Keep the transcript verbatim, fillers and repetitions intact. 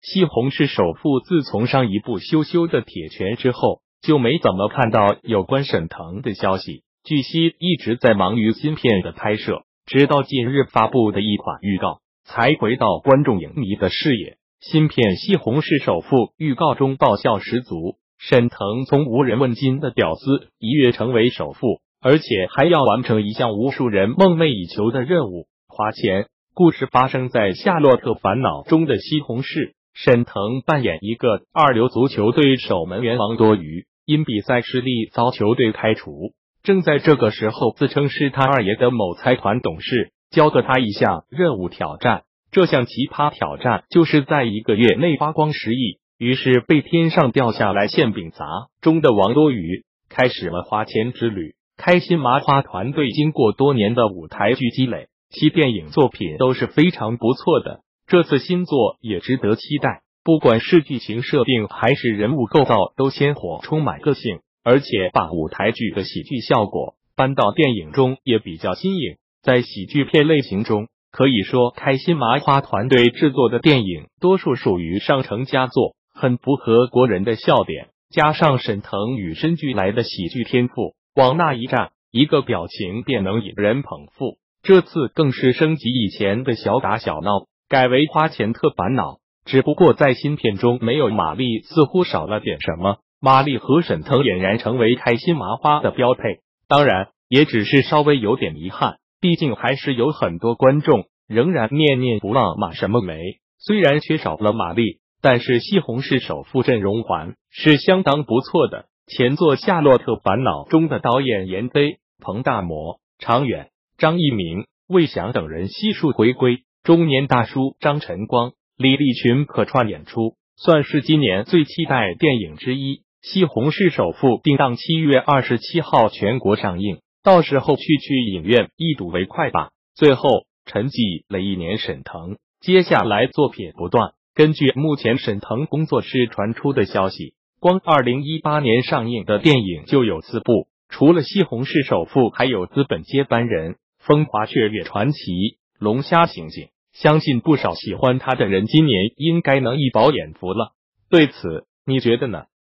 西红柿首富自从上一部羞羞的铁拳之后，就没怎么看到有关沈腾的消息。据悉，一直在忙于新片的拍摄，直到近日发布的一款预告，才回到观众影迷的视野。新片《西红柿首富》预告中爆笑十足，沈腾从无人问津的屌丝一跃成为首富，而且还要完成一项无数人梦寐以求的任务——花钱。故事发生在《夏洛特烦恼》中的西红柿，沈腾扮演一个二流足球队守门员王多鱼，因比赛失利遭球队开除。正在这个时候，自称是他二爷的某财团董事交给他一项任务挑战，这项奇葩挑战就是在一个月内花光十亿。于是被天上掉下来馅饼砸中的王多鱼开始了花钱之旅。开心麻花团队经过多年的舞台剧积累，其电影作品都是非常不错的，这次新作也值得期待。不管是剧情设定还是人物构造都鲜活充满个性，而且把舞台剧的喜剧效果搬到电影中也比较新颖。在喜剧片类型中，可以说开心麻花团队制作的电影多数属于上乘佳作，很符合国人的笑点，加上沈腾与生俱来的喜剧天赋，往那一站，一个表情便能引人捧腹。这次更是升级以前的小打小闹，改为花钱特烦恼。只不过在新片中没有马丽，似乎少了点什么。马丽和沈腾俨然成为开心麻花的标配，当然也只是稍微有点遗憾，毕竟还是有很多观众仍然念念不忘马什么梅。虽然缺少了马丽，但是西红柿首富阵容还是相当不错的。前作《夏洛特烦恼》中的导演闫飞、彭大魔、常远、张一鸣、魏翔等人悉数回归，中年大叔张晨光、李立群客串演出，算是今年最期待电影之一。西红柿首富定档七月二十七号全国上映，到时候去去影院一睹为快吧。最后沉寂了一年沈腾，接下来作品不断。根据目前沈腾工作室传出的消息，光二零一八年上映的电影就有四部，除了西红柿首富，还有资本接班人、风华雀跃传奇、龙虾刑警。相信不少喜欢他的人今年应该能一饱眼福了。对此你觉得呢？